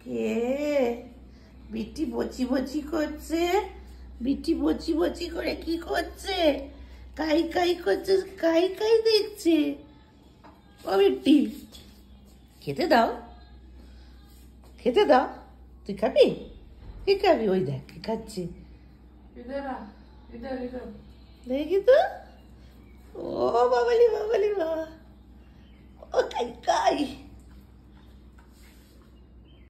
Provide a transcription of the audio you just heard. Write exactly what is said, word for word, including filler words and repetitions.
কে বিটি বচি বচি করছে? বিটি বচি বচি করে কি করছে? কাই কাই করছে, কাই কাই দেখছে। ও বিটি, খেতে দাও, খেতে দাও। তুই খাবি? কি খাবি? ওই দেখ কি খাচ্ছি, দেখি তো। ও বাবালি বাবালি বাবা, ও কাই কাই।